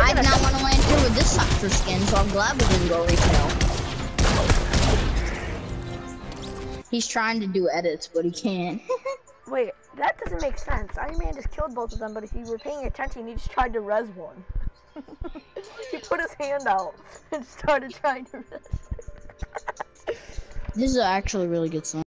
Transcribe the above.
I did not want to land here with this sucker skin, so I'm glad we didn't go retail. He's trying to do edits, but he can't. Wait, that doesn't make sense. Iron Man just killed both of them, but if you were paying attention, he just tried to res one. He put his hand out and started trying to res. This is actually a really good song.